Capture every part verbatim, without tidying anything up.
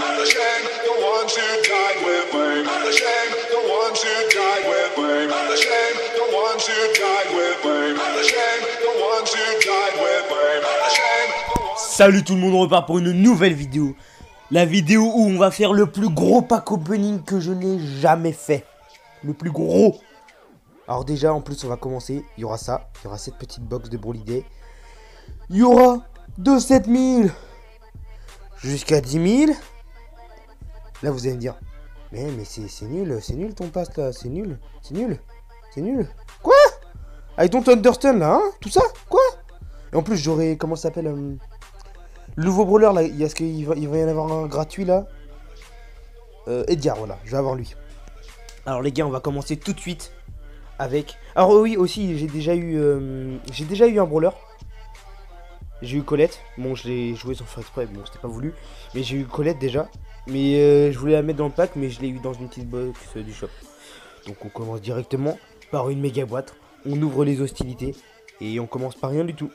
Shame the ones who died with blame. Shame the ones who died with blame. Shame the ones who died with blame. Shame the ones who died with blame. Shame. Salut tout le monde, on repart pour une nouvelle vidéo. La vidéo où on va faire le plus gros pack opening que je n'ai jamais fait. Le plus gros. Alors déjà, en plus, on va commencer. Il y aura ça. Il y aura cette petite box de Brawl Day. Il y aura de sept mille jusqu'à dix mille. Là, vous allez me dire, mais, mais c'est nul, c'est nul ton pass là. C'est nul, c'est nul, c'est nul. Quoi? Avec ton Thunderstone là, hein? Tout ça? Quoi? Et en plus, j'aurai, comment ça s'appelle euh, le nouveau brawler là, il y a ce qu'il va, il va y en avoir un gratuit là. Euh, Edgar, voilà, je vais avoir lui. Alors les gars, on va commencer tout de suite avec. Alors oui, aussi, j'ai déjà eu, euh, j'ai déjà eu un brawler. J'ai eu Colette. Bon, je l'ai joué sans faire exprès, bon, c'était pas voulu. Mais j'ai eu Colette déjà. Mais euh, je voulais la mettre dans le pack, mais je l'ai eu dans une petite box euh, du shop. Donc on commence directement par une méga boîte. On ouvre les hostilités et on commence par rien du tout.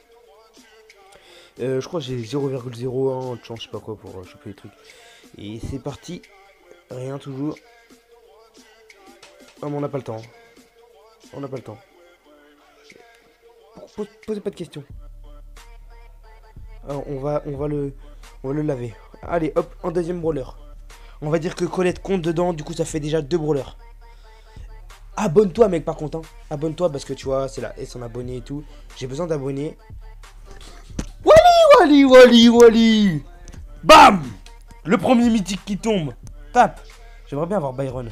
Euh, je crois que j'ai zéro virgule zéro un de chance, je sais pas quoi, pour euh, choper les trucs. Et c'est parti. Rien toujours. Ah, mais on n'a pas le temps. On n'a pas le temps. Pose, posez pas de questions. Alors, on va, on va le, on va le laver. Allez, hop, en deuxième brawler. On va dire que Colette compte dedans, du coup ça fait déjà deux brawlers. Abonne-toi mec par contre, hein. Abonne-toi parce que tu vois, c'est la S en abonné et tout. J'ai besoin d'abonnés. Wally, Wally, Wally, Wally. Bam. Le premier mythique qui tombe. Tape. J'aimerais bien avoir Byron.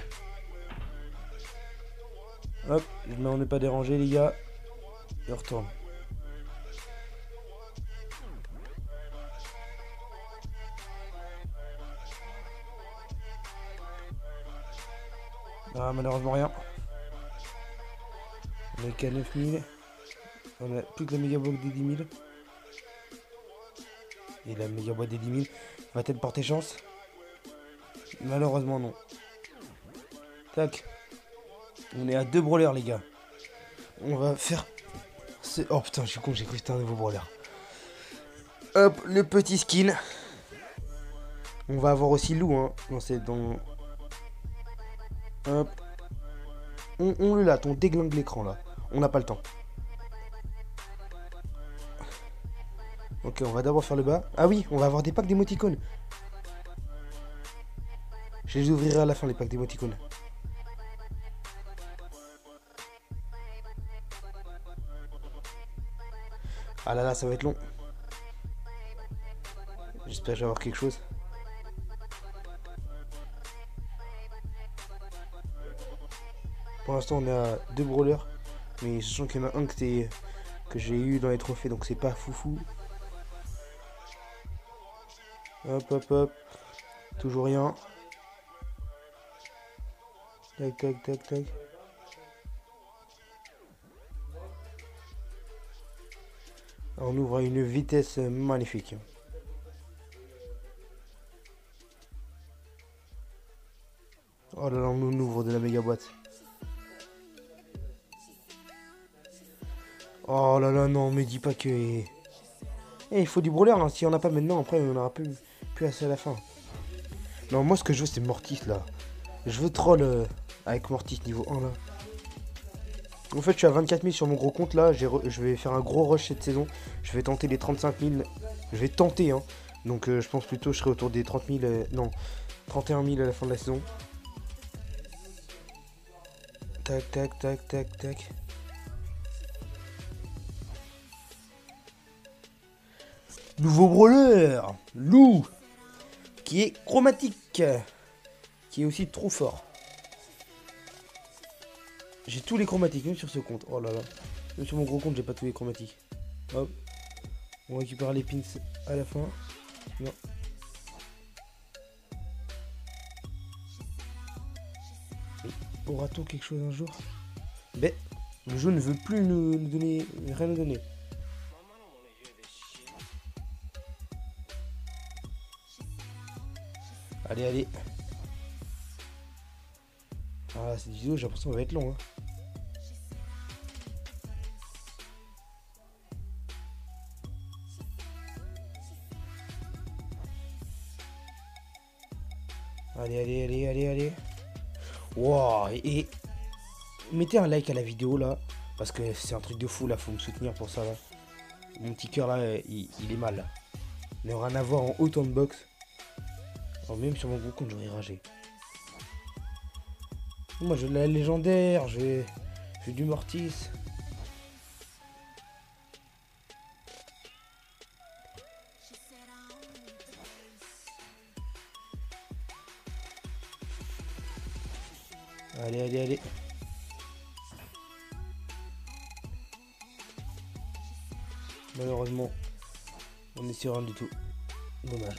Hop, mais on n'est pas dérangé les gars. Et on retourne. Ah, malheureusement rien. On est qu'à neuf mille. On a plus que la méga boîte des dix mille. Et la méga boîte des dix mille va-t-elle porter chance? Malheureusement non. Tac. On est à deux brawlers les gars. On va faire... Oh putain, je suis con, j'ai cru que c'était un nouveau brawler. Hop, le petit skin. On va avoir aussi Lou, hein. Non, c'est dans... Hop. On, on le là, on déglingue l'écran là. On n'a pas le temps. Ok, on va d'abord faire le bas. Ah oui, on va avoir des packs d'émoticônes. Je les ouvrirai à la fin, les packs d'émoticônes. Ah là là, ça va être long. J'espère que je vais avoir quelque chose. Pour l'instant, on est à deux brawlers. Mais je sens qu'il y en a un que, que j'ai eu dans les trophées, donc c'est pas foufou. Hop, hop, hop. Toujours rien. Tac, tac, tac, tac. On ouvre à une vitesse magnifique. Oh là là, on ouvre de la méga boîte. Oh là là, non, mais dis pas que... Eh, il faut du brawler, hein. Si on n'a pas maintenant, après on aura plus, plus assez à la fin. Non, moi ce que je veux c'est Mortis là. Je veux troll euh, avec Mortis niveau un là. En fait, je suis à vingt-quatre mille sur mon gros compte là. Je vais faire un gros rush cette saison. Je vais tenter les trente-cinq mille. Je vais tenter, hein. Donc euh, je pense plutôt je serai autour des trente mille. Euh, non, trente et un mille à la fin de la saison. Tac, tac, tac, tac, tac. Nouveau brawler, Lou, qui est chromatique, qui est aussi trop fort. J'ai tous les chromatiques, même sur ce compte. Oh là là, même sur mon gros compte, j'ai pas tous les chromatiques. Hop, on récupère les pins à la fin. Non. Aura-t-on quelque chose un jour? Ben, le jeu ne veut plus nous, nous donner, rien nous donner. Allez, allez. Ah, cette vidéo, j'ai l'impression qu'elle va être longue. Hein. Allez, allez, allez, allez, allez. Wow, et, et mettez un like à la vidéo là. Parce que c'est un truc de fou là, faut me soutenir pour ça là. Mon petit cœur là, il, il est mal là. Ne rien à voir en haut en box. Alors, même sur mon gros compte, j'aurais ragé. Moi j'ai la légendaire, j'ai j'ai du Mortis. Allez, allez, allez. Malheureusement, on est sur rien du tout. Dommage.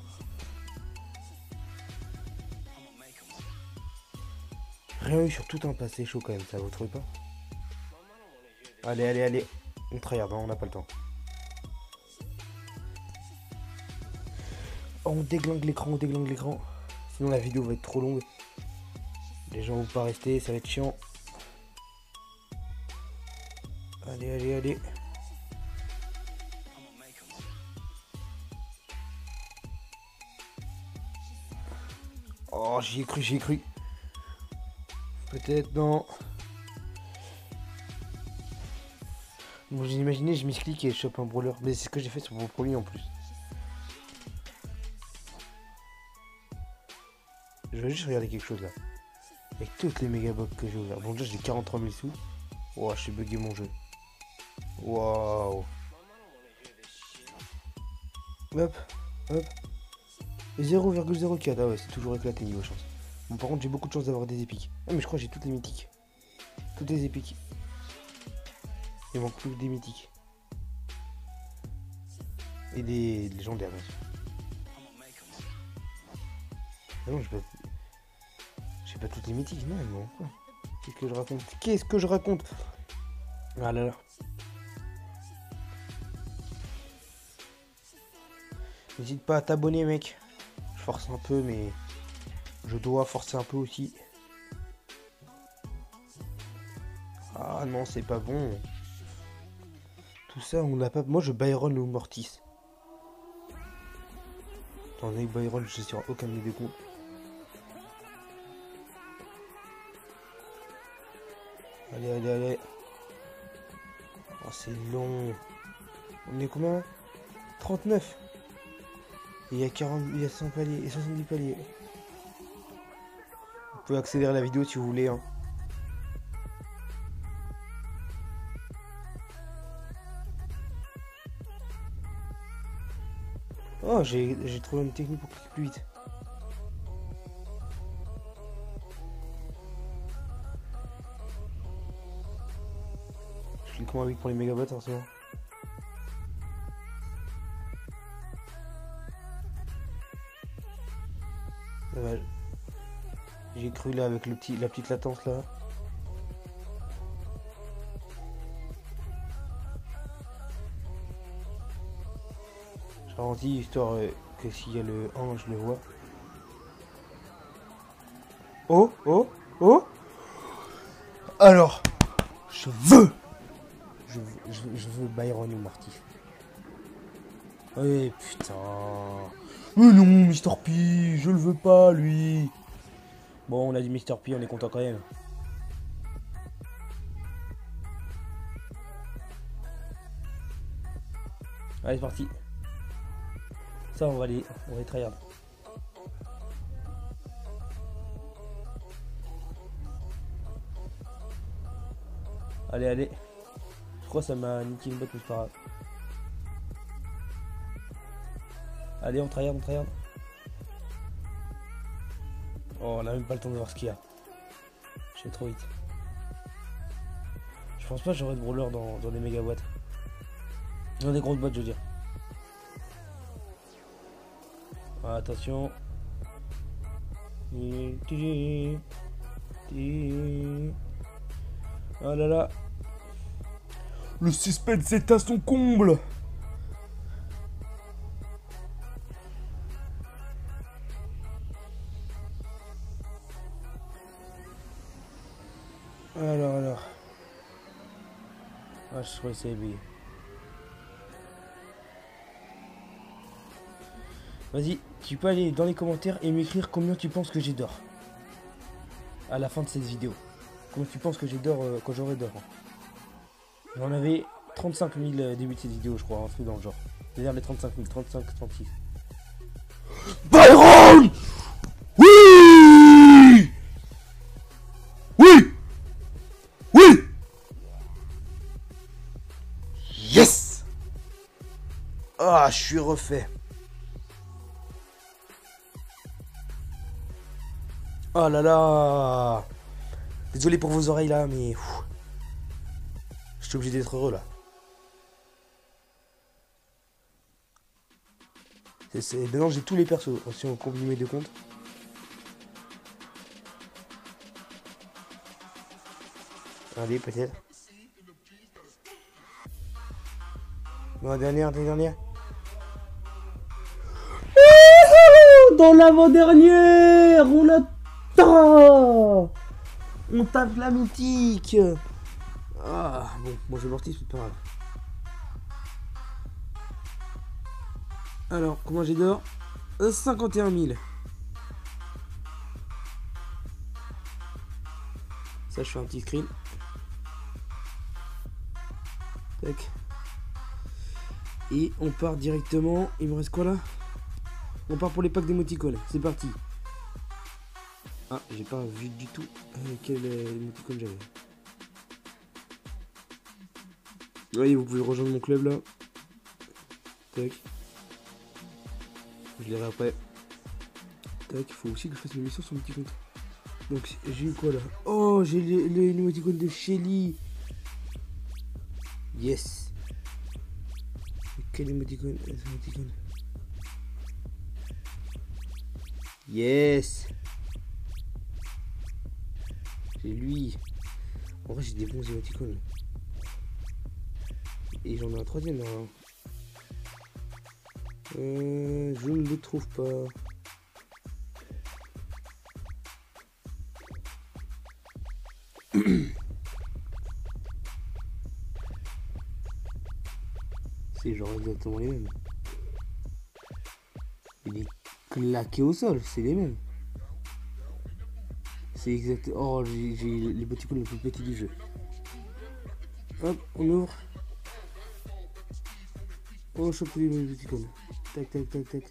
Rien eu sur tout un passé chaud quand même, ça vous trouvez pas? Allez, allez, allez. On tryhard, hein, on n'a pas le temps. Oh, on déglingue l'écran, on déglingue l'écran. Sinon la vidéo va être trop longue. Les gens vont pas rester, ça va être chiant. Allez, allez, allez. Oh, j'y ai cru, j'y ai cru. Peut-être, non. Bon, j'ai imaginé, je m'explique et je chope un brawler. Mais c'est ce que j'ai fait sur mon premier en plus. Je vais juste regarder quelque chose là. Avec toutes les mégabox que j'ai ouvert. Bon, déjà j'ai quarante-trois mille sous. Wow, je suis bugué mon jeu. Waouh. Hop, hop. zéro virgule zéro quatre. Ah ouais, c'est toujours éclaté niveau chance. Bon, par contre, j'ai beaucoup de chance d'avoir des épiques. Ah, mais je crois que j'ai toutes les mythiques. Toutes les épiques. Il manque plus que des mythiques. Et des légendaires, bien sûr. Ah non, j'ai pas... J'ai pas toutes les mythiques, non, non. Qu'est-ce que je raconte? Qu'est-ce que je raconte? Ah là là. N'hésite pas à t'abonner, mec. Je force un peu, mais je dois forcer un peu aussi. Ah non, c'est pas bon. Tout ça, on n'a pas... Moi, je Byron ou Mortis. Attendez, Byron, je suis sur aucun des deux comptes. Allez, allez, allez. Oh, c'est long. On est combien? trente-neuf. Et il y a quarante, il y a cent paliers et soixante-dix paliers. Vous pouvez accélérer la vidéo si vous voulez. Hein. Oh, j'ai trouvé une technique pour cliquer plus vite. Je clique moins vite pour les mégabots forcément. Dommage. J'ai cru là avec le petit, la petite latence là. Je ralentis histoire euh, que s'il y a le un, je le vois. Oh, oh, oh. Alors, je veux. Je veux, je veux, je veux Byron ou Mortis. Oui, putain. Mais non, Mister P, je le veux pas, lui. Bon, on a dit Mister P, on est content quand même. Allez, c'est parti. Ça, on va aller, on va aller tryhard. Allez, allez. Je crois que ça m'a niqué une botte, mais c'est pas grave. Allez, on tryhard, on tryhard. Oh, on a même pas le temps de voir ce qu'il y a. Je vais trop vite. Je pense pas que j'aurai de brawler dans, dans des méga boîtes. Dans des grosses boîtes, je veux dire. Ah, attention. Oh là là. Le suspense est à son comble. Alors, alors. Ah, je crois que c'est ébillé. Vas-y, tu peux aller dans les commentaires et m'écrire combien tu penses que j'ai d'or. À la fin de cette vidéo. Combien tu penses que j'ai d'or euh, quand j'aurai d'or. J'en avais trente-cinq mille euh, début de cette vidéo, je crois, un truc dans le genre. C'est-à-dire les trente-cinq mille, trente-cinq, trente-six. Byron! Oui! Oui! Oui! Yes! Ah, je suis refait. Oh là là! Désolé pour vos oreilles là, mais... Je suis obligé d'être heureux là. C'est, maintenant j'ai tous les persos, si on combine mes deux comptes. Allez, peut-être. Dans la dernière, la dernière. Dans l'avant-dernière, on l'attend. On tape la mythique. Ah, bon, moi je mortis, c'est pas grave. Alors, comment j'ai d'or? cinquante et un mille. Ça, je fais un petit screen. Tac. Et on part directement. Il me reste quoi là? On part pour les packs d'émoticônes. C'est parti. Ah, j'ai pas vu du tout euh, quel euh, émoticône j'avais. Oui, vous pouvez rejoindre mon club là. Tac. Je lirai après. Tac, il faut aussi que je fasse mes missions sur mon petit compte. Donc j'ai eu quoi là? Oh, j'ai l'émoticône de Shelly. Yes. Quel émoticône? émoticône Yes. J'ai lui. En vrai, j'ai des bons émoticônes. Et j'en ai un troisième là. Euh, je ne le trouve pas. C'est genre exactement les mêmes. Il est claqué au sol, c'est les mêmes. C'est exact. Oh, j'ai les émoticônes les plus petits du jeu. Hop, on ouvre. Oh, je chope les émoticônes. Tac, tac, tac, tac.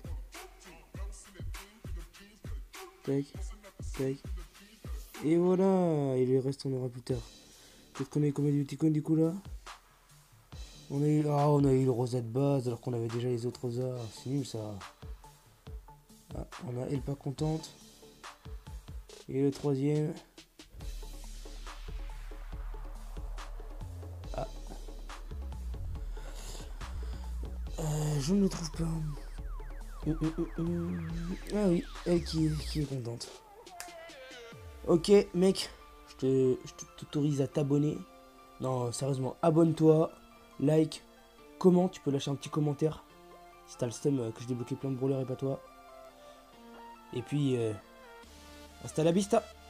Tac, tac. Et voilà. Et le reste, on aura plus tard. Peut-être qu'on a eu combien d'émoticônes du coup là? On a eu, ah, on a eu le rosa de base alors qu'on avait déjà les autres rosas. C'est nul ça. Ah, on a elle pas contente. Et le troisième. Ah. Euh, je ne le trouve pas. Hum, hum, hum. Ah oui, elle qui, qui est contente. Ok, mec, je te, je t'autorise à t'abonner. Non, sérieusement, abonne-toi, like, commente. Tu peux lâcher un petit commentaire si t'as le seum que je débloqué plein de brawlers et pas toi. Et puis, euh, hasta la vista.